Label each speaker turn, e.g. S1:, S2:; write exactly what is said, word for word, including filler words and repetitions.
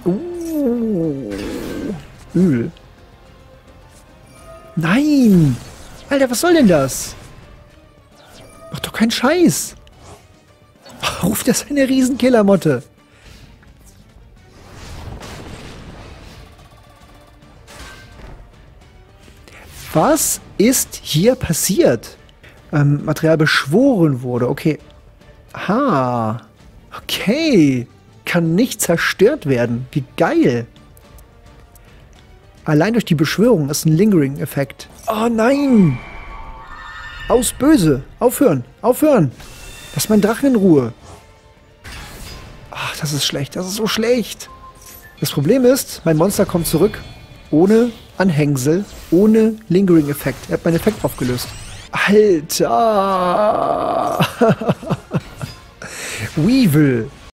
S1: Uh, Öl. Nein! Alter, was soll denn das? Mach doch keinen Scheiß. Ruft das eine Riesenkillermotte? Was ist hier passiert? Ähm, Material beschworen wurde. Okay. Ha. Okay. Kann nicht zerstört werden. Wie geil. Allein durch die Beschwörung ist ein Lingering-Effekt. Oh nein. Aus böse. Aufhören. Aufhören. Lass meinen Drachen in Ruhe. Ach, das ist schlecht. Das ist so schlecht. Das Problem ist, mein Monster kommt zurück ohne Anhängsel, ohne Lingering-Effekt. Er hat meinen Effekt aufgelöst. Alter! Weevil!